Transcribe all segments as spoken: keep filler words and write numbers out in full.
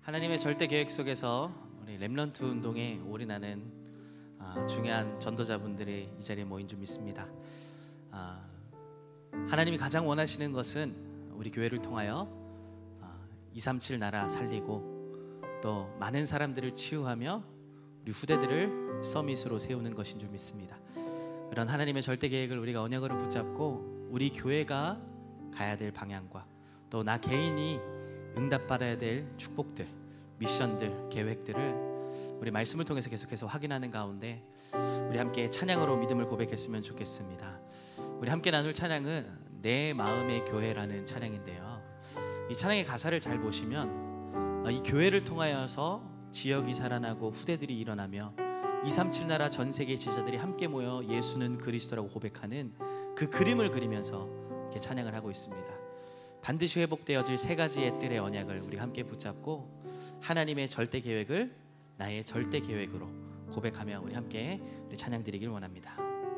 하나님의 절대 계획 속에서 우리 렘넌트 운동에 올인하는 아, 중요한 전도자분들이 이 자리에 모인 줄 믿습니다. 아, 하나님이 가장 원하시는 것은 우리 교회를 통하여 아, 이삼칠 나라 살리고 또 많은 사람들을 치유하며 우리 후대들을 서밋으로 세우는 것인 줄 믿습니다. 그런 하나님의 절대 계획을 우리가 언약으로 붙잡고 우리 교회가 가야 될 방향과 또 나 개인이 응답받아야 될 축복들, 미션들, 계획들을 우리 말씀을 통해서 계속해서 확인하는 가운데 우리 함께 찬양으로 믿음을 고백했으면 좋겠습니다. 우리 함께 나눌 찬양은 내 마음의 교회라는 찬양인데요, 이 찬양의 가사를 잘 보시면 이 교회를 통하여서 지역이 살아나고 후대들이 일어나며 이삼칠 나라 전 세계 제자들이 함께 모여 예수는 그리스도라고 고백하는 그 그림을 그리면서 이렇게 찬양을 하고 있습니다. 반드시 회복되어질 세 가지의 뜰의 언약을 우리 함께 붙잡고 하나님의 절대 계획을 나의 절대 계획으로 고백하며 우리 함께 우리 찬양 드리길 원합니다.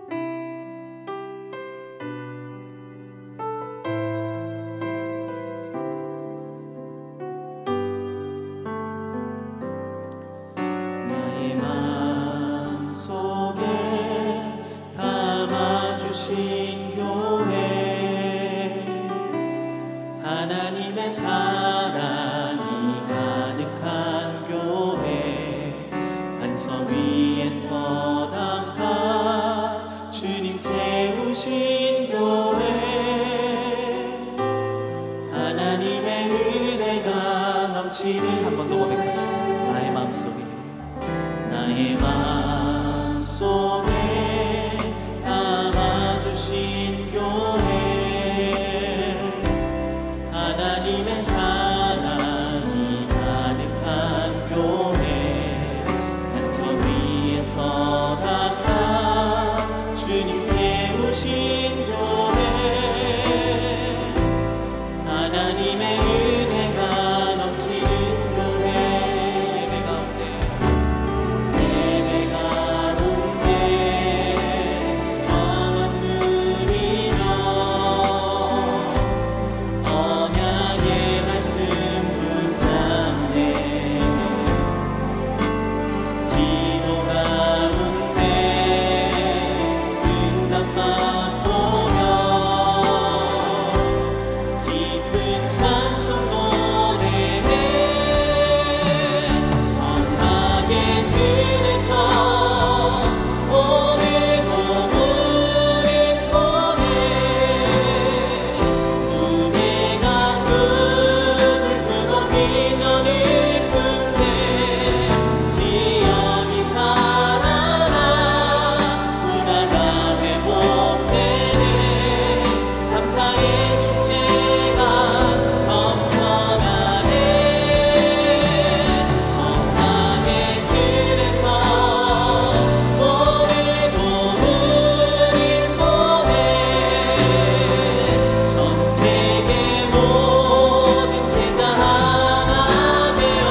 나의 마음 속에 담아주신 교회, 하나님의 사랑이 가득한 교회, 반석 위에 터담가 주님 세우신 교회, 하나님의 은혜가 넘치는, 한 번 더 고백합시다. 나의 마음속에 나의 마음속에 담아주신 교회, 하나님의 사랑이 가득한 교회, 반석 위에 터담가 주님 세우신 교회, 하나님의 은혜가 넘치는 교회, 예배 가운데 예배 가운데 검은 누리며 언약의 말씀 붙잡네, 기도 가운데 응답 맛보며 기쁜 찬송 노래해, 성막의 뜰에서 오늘도 우린 보내, 은혜가 꿈을 꾸고 비전을 품네, 지역이 살아나 문화가 회복되네, 감사의 축제가 넘쳐나네, 성막의 뜰에서 오늘도 우린 보내, 전 세계 모든 제자 하나 되어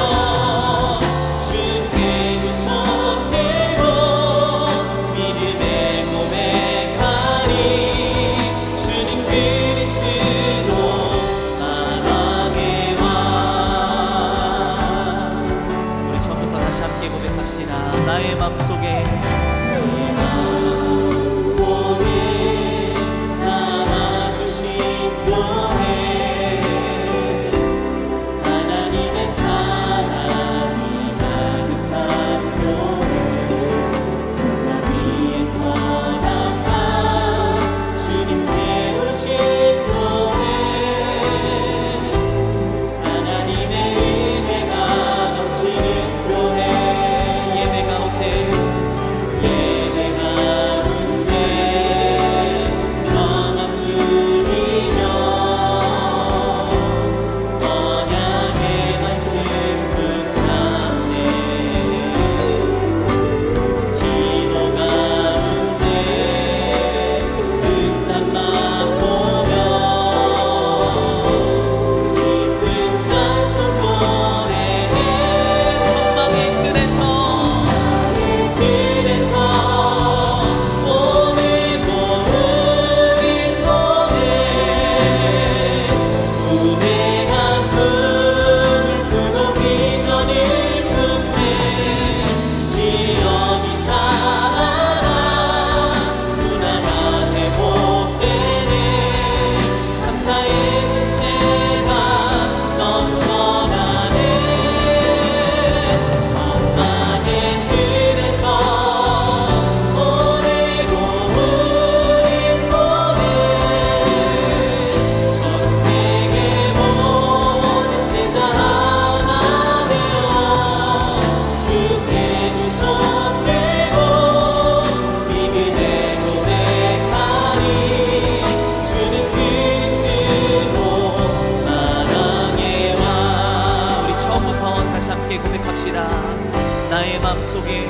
주께 두 손 들고 믿음의 고백하리, 주님 그리스도 나라게 와. 우리 처음부터 다시 함께 고백합시다. 나의 맘속에 나의 맘속에 담아주신 교회, 하나님의 사랑이 가득한 교회, 반석 위에 터담가 주님 세우신 교회, 하나님의 은혜가 넘치는 교회, 예배 가운데 마음부터 다시 함께 고백합시다. 나의 마음속에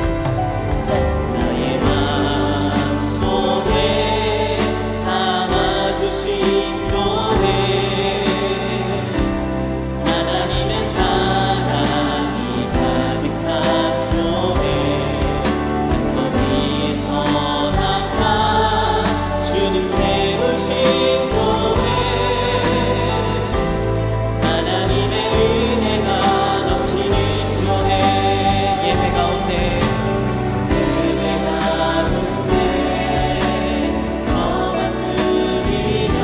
나의 마음속에 담아주신 교회, 하나님의 사랑이 가득한 교회, 한 손이 떠나가 주님 세우신 교회, 하나님의 은혜가 넘치는 교회. 예배 가운데 예배 가운데 너만 누리며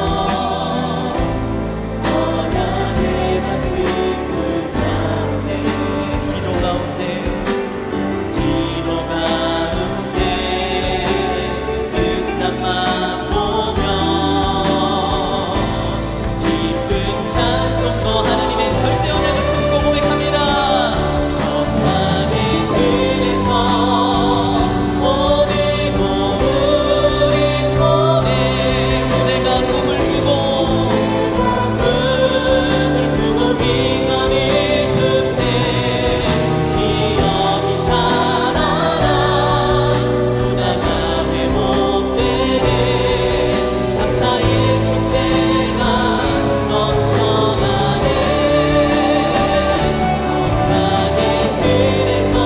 언약의 말씀 붙잡네. 기도 가운데 기도 가운데 응답만 보며 기쁜 찬송도 하나님의 절대 언약을 품고 고백합니다. 성막의 뜰에서 오늘도 우린 보내. 그대가 꿈을 꾸고 꿈을 꾸고 비전을 품네. 지역이 살아나 문화가 회복되네. 감사의 축제가 넘쳐나네. 성막의 뜰에서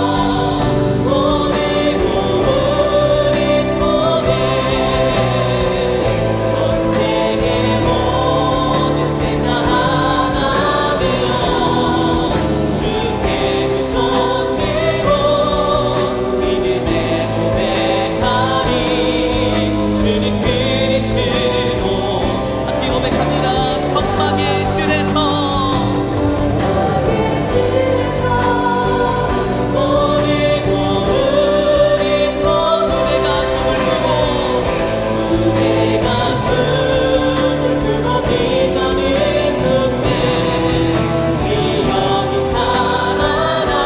오늘도 우린 보내. 전 세계 모든 제자 하나 되어 주께 두 손 들고 믿음의 고백하리. 주는 그리스도. 함께 고백합니다. 성막의 뜰에서 오늘도 우린 그대가 꿈을 꾸고 그대가 꿈을 꾸고 비전을 품네. 지역이 살아나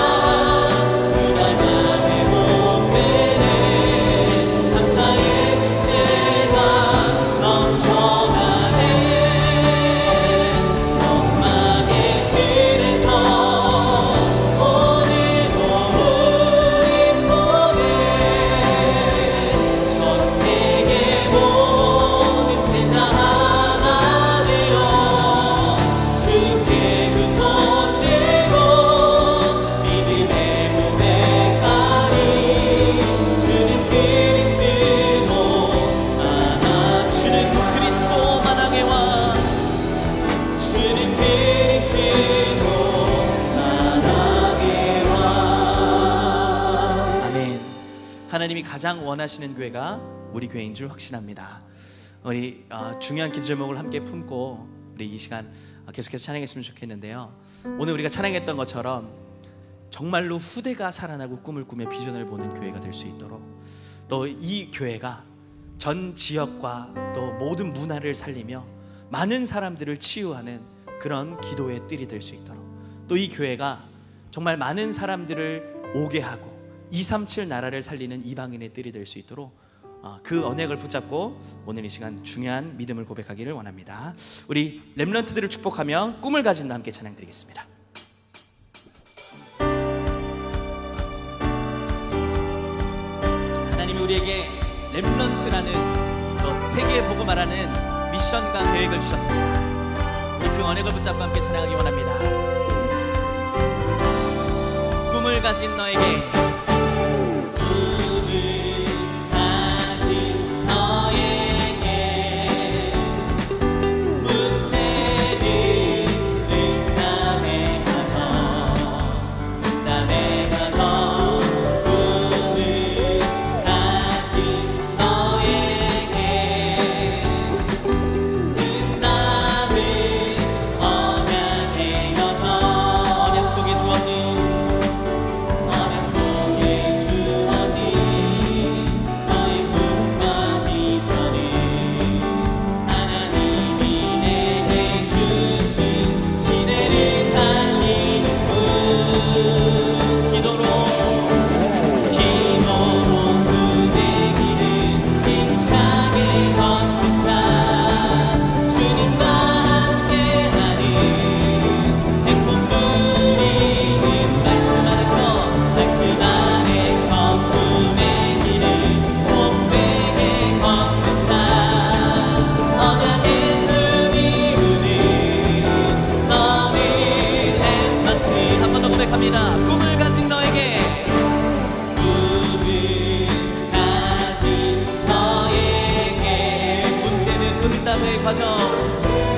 문화가 회복되네. 감사의 축제가 넘쳐나네. 성막의 뜰에서 오늘도 우린 보내. 전 세계 모든 제자 하나 되어 주께 두 손 들고 믿음의 고백하리. 주는 그리스도 만왕. 주는 그리스도 만왕의 왕. 주는 그리스도 만왕의 왕. 아멘. 하나님이 가장 원하시는 교회가 우리 교회인 줄 확신합니다. 우리 어, 중요한 기도 제목을 함께 품고 우리 이 시간 어, 계속해서 찬양했으면 좋겠는데요. 오늘 우리가 찬양했던 것처럼 정말로 후대가 살아나고 꿈을 꾸며 비전을 보는 교회가 될 수 있도록, 또 이 교회가 전 지역과 또 모든 문화를 살리며 많은 사람들을 치유하는 그런 기도의 뜰이 될 수 있도록, 또 이 교회가 정말 많은 사람들을 오게 하고 이삼칠 나라를 살리는 이방인의 뜰이 될 수 있도록 어, 그 언약을 붙잡고 오늘 이 시간 중요한 믿음을 고백하기를 원합니다. 우리 렘넌트들을 축복하며 꿈을 가진다 함께 찬양 드리겠습니다. 하나님이 우리에게 렘넌트라는 또 세계에 복음하라는 미션과 계획을 주셨습니다. 우리 그 언약을 붙잡고 함께 찬양하기 원합니다. 꿈을 가진 너에게, 언약 속에 주어진 언약 속 고백합니다. 꿈을 가진 너에게, 꿈을 가진 너에게. 문제는 응답의 과정.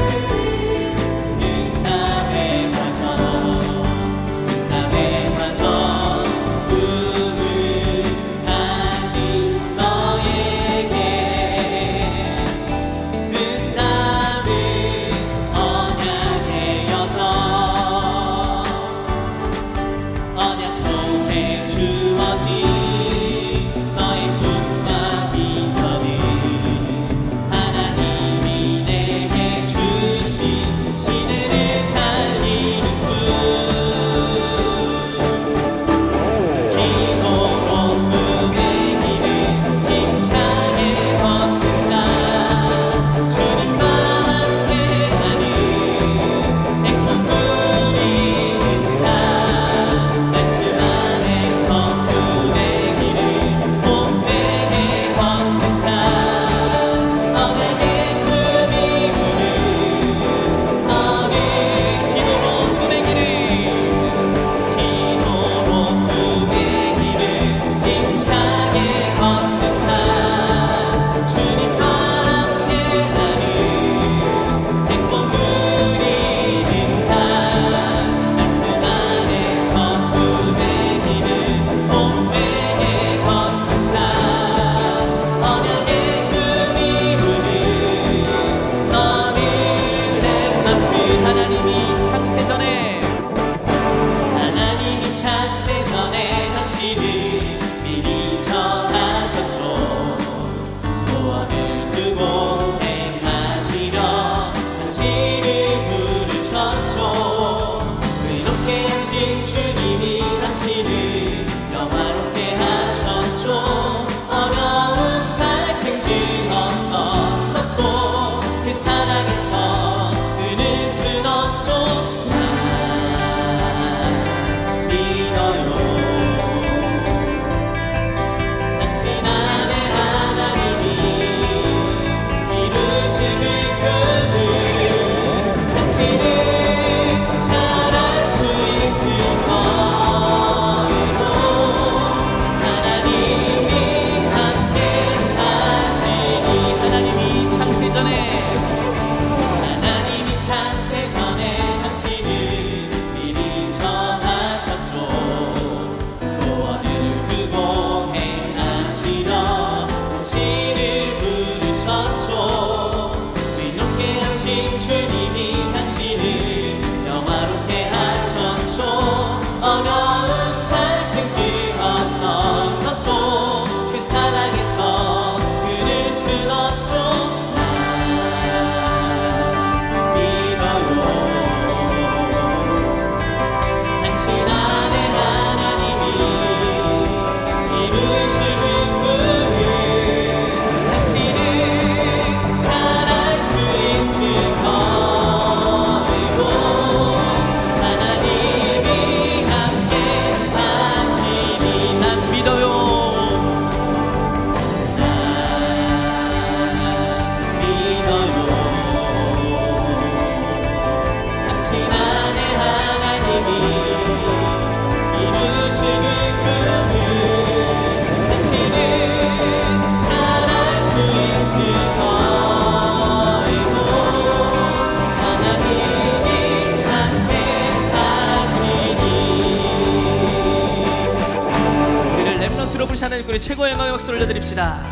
하나님 우리 최고의 영광의 박수 올려드립시다.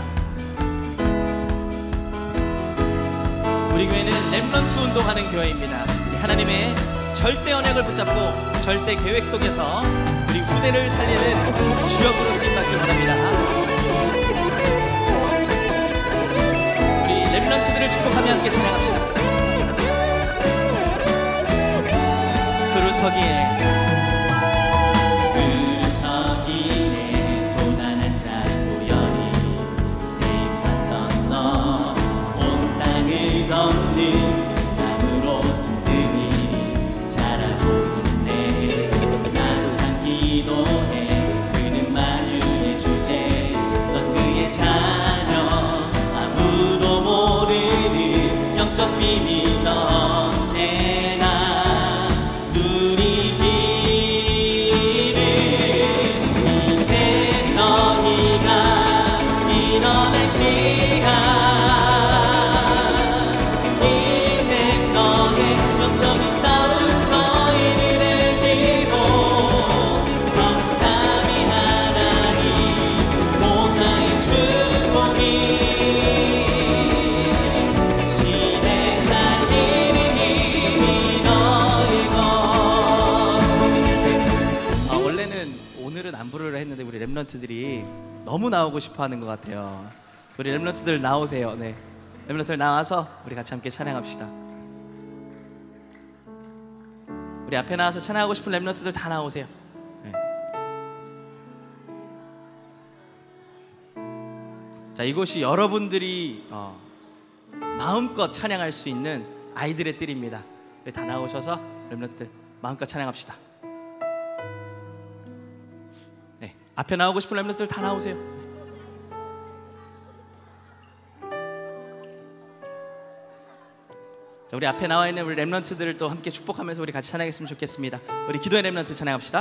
우리 교회는 렘넌트 운동하는 교회입니다. 하나님의 절대 언약을 붙잡고 절대 계획 속에서 우리 후대를 살리는 주역으로 쓰임받기 원합니다. 우리 렘넌트들을 축복하며 함께 찬양합시다. 그루터기에 비밀 언제나 누리기 우리 렘넌트들이 너무 나오고 싶어하는 것 같아요. 우리 렘넌트들 나오세요. 네, 렘넌트들 나와서 우리 같이 함께 찬양합시다. 우리 앞에 나와서 찬양하고 싶은 렘넌트들 다 나오세요. 네. 자, 이곳이 여러분들이 어, 마음껏 찬양할 수 있는 아이들의 뜰입니다. 다 나오셔서 렘넌트들 마음껏 찬양합시다. 네, 앞에 나오고 싶은 렘넌트들 다 나오세요. 자, 우리 앞에 나와 있는 우리 렘넌트들을 또 함께 축복하면서 우리 같이 찬양했으면 좋겠습니다. 우리 기도의 렘넌트 찬양합시다.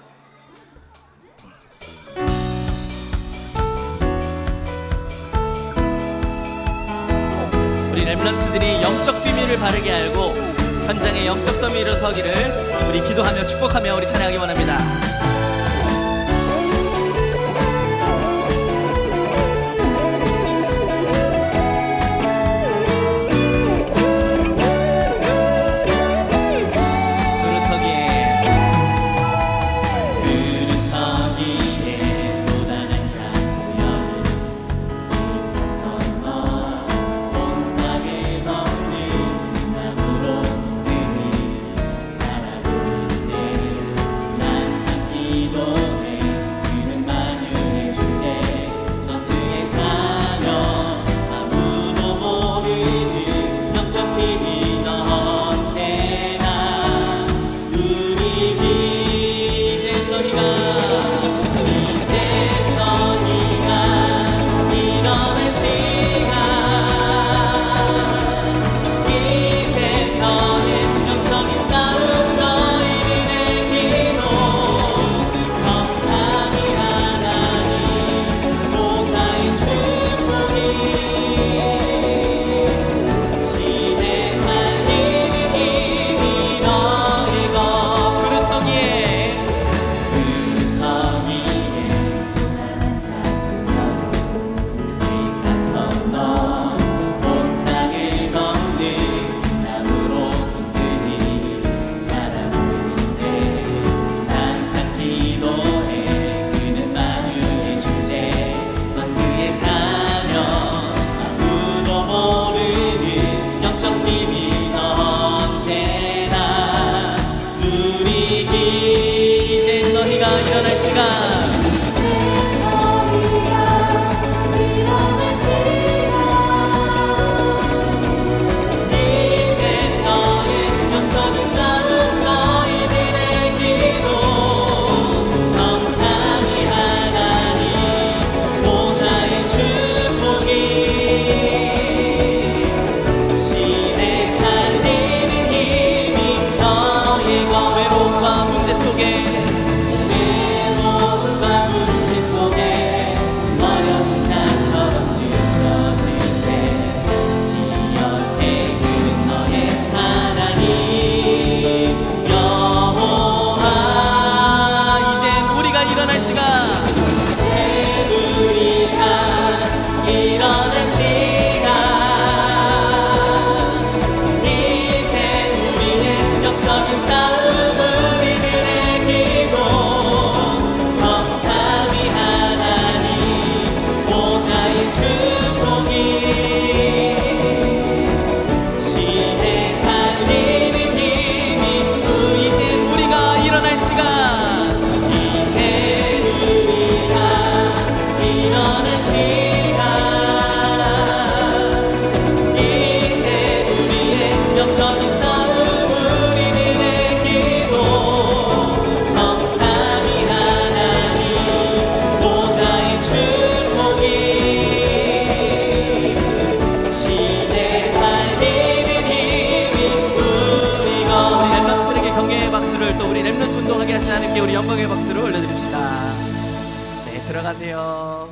우리 렘넌트들이 영적 비밀을 바르게 알고 현장의 영적 섬이 일어서기를 우리 기도하며 축복하며 우리 찬양하기 원합니다. 우리 영광의 박수를 올려드립시다. 네, 들어가세요.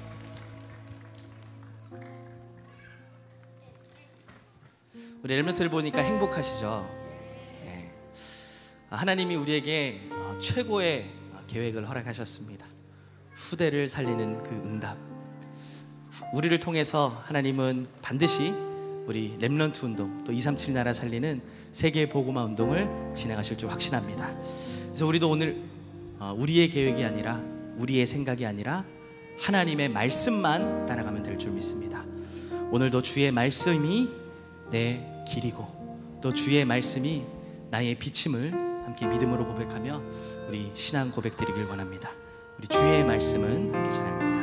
우리 렘넌트를 보니까 행복하시죠? 네. 하나님이 우리에게 최고의 계획을 허락하셨습니다. 후대를 살리는 그 응답. 우리를 통해서 하나님은 반드시 우리 렘넌트 운동, 또 이삼칠 나라 살리는 세계 복음화 운동을 진행하실 줄 확신합니다. 그래서 우리도 오늘 우리의 계획이 아니라 우리의 생각이 아니라 하나님의 말씀만 따라가면 될 줄 믿습니다. 오늘도 주의 말씀이 내 길이고 또 주의 말씀이 나의 비침을 함께 믿음으로 고백하며 우리 신앙 고백 드리길 원합니다. 우리 주의 말씀은 함께 찬양합니다.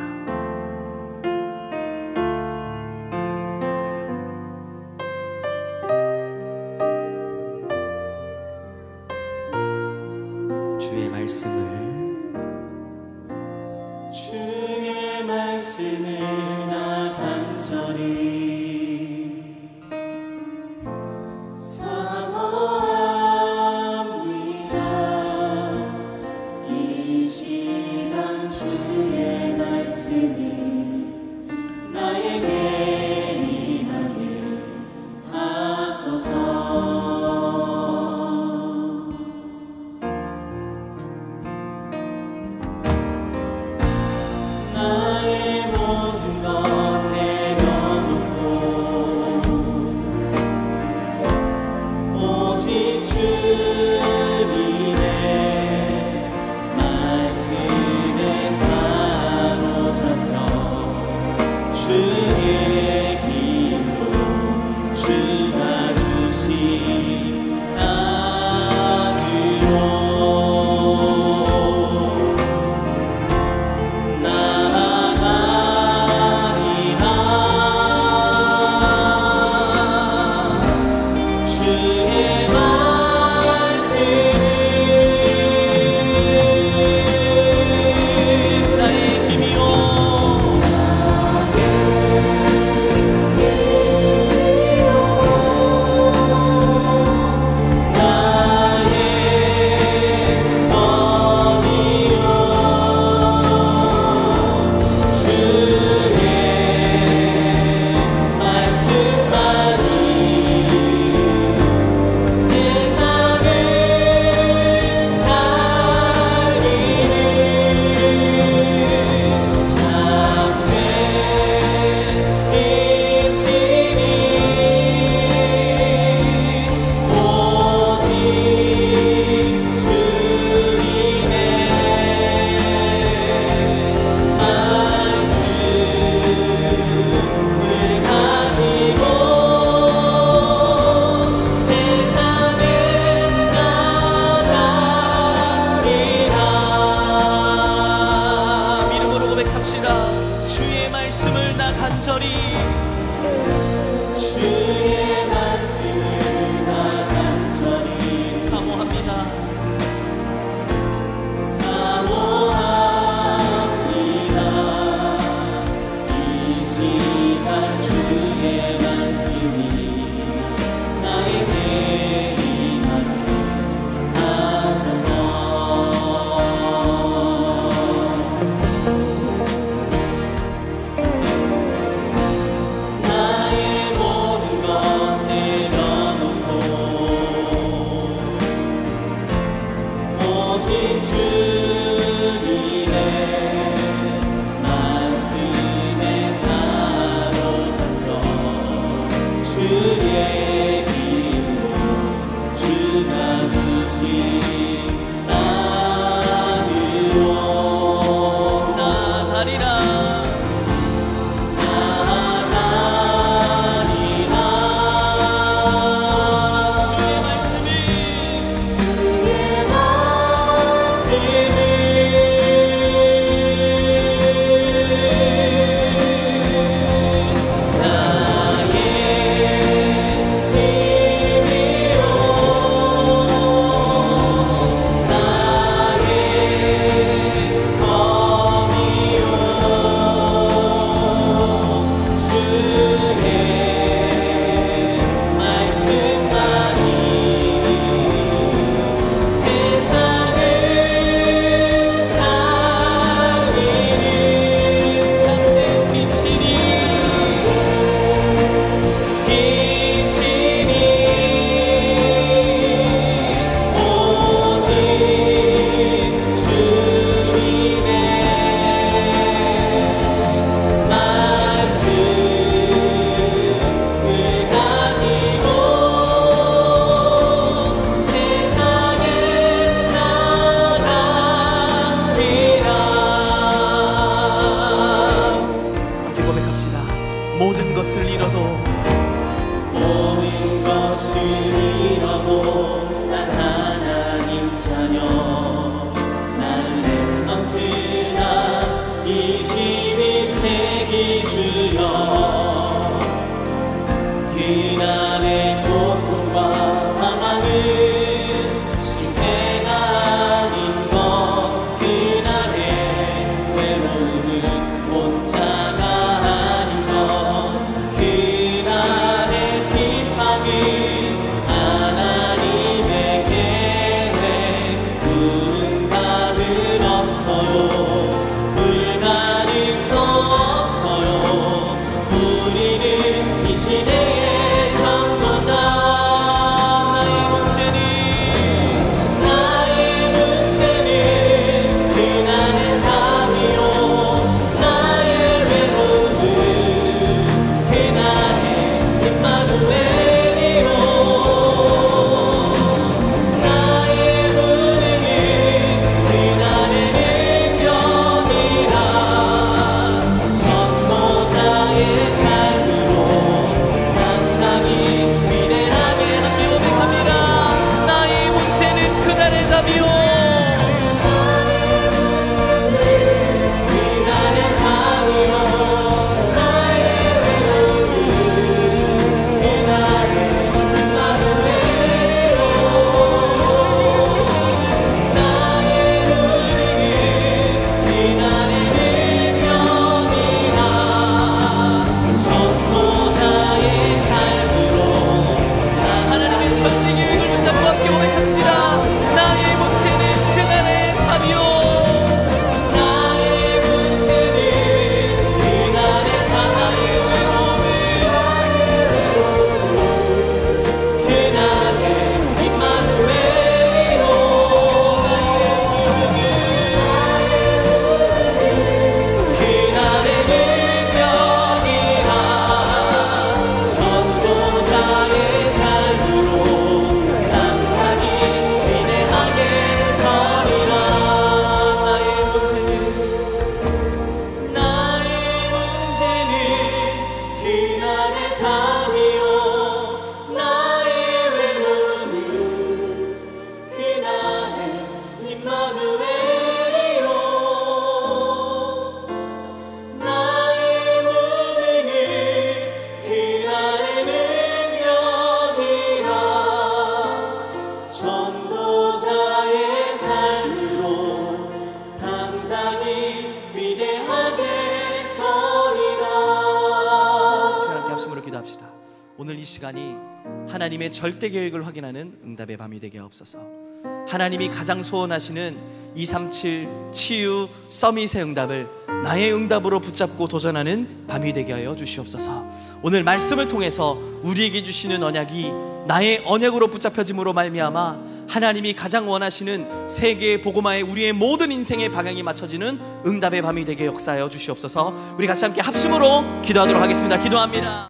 주의 말씀을 주의 말씀을 나 간절히 주의 말씀을 것을 잃어도 모든 것을 잃어도 난 하나님 자녀. 난 렘넌트나 이십일 세기 주여. 그날의 고통과 방황은 실패가 아닌 것. 그날의 외로움은 혼자가 아닌 것. 그날의 핍박은 하나님의 계획. 응답은 없어요. 불가능도 없어요. 우리는 이 시대의 전도자. 나의 문제는 나의 문제는 그날의 답이요. 나의 외로움은 그날의 임마누엘이요. 나의 불행은 그날의 능력이라. 전도자의 삶으로 당당히 위대하게 함께 고백합니다. 나의 문제는 그날의 답이요. 그날의 답이요. 나의 외로움은 그날의 임마누엘이요. 나의 불행은 그날의 능력이라. 전도자의 삶으로 다 하나님의 절대 계획을 붙잡고 함께 고백합시다. 나의 문제는 그날의 답이요. 나의 문제는 그날의 답. 나의 외로움은 그날의 임마누엘이요. 나의 불행은 그날의 능력이라. 전도자의 삶으로 당당히 위대하게 서리라. 나의 문제는 나의 문제는 그날의 답이요. 나의 외로움은 그날의 임마누엘이요. 나의 무능은 그날의 능력이라. 전도자의 삶으로 당당히 위대하게 서리라. 제가 함께 합심으로 기도합시다. 오늘 이 시간이 하나님의 절대 계획을 확인하는 응답의 밤이 되게 하옵소서. 하나님이 가장 소원하시는 이삼칠 치유 서밋의 응답을 나의 응답으로 붙잡고 도전하는 밤이 되게 하여 주시옵소서. 오늘 말씀을 통해서 우리에게 주시는 언약이 나의 언약으로 붙잡혀짐으로 말미암아 하나님이 가장 원하시는 세계의 복음화에 우리의 모든 인생의 방향이 맞춰지는 응답의 밤이 되게 역사하여 주시옵소서. 우리 같이 함께 합심으로 기도하도록 하겠습니다. 기도합니다.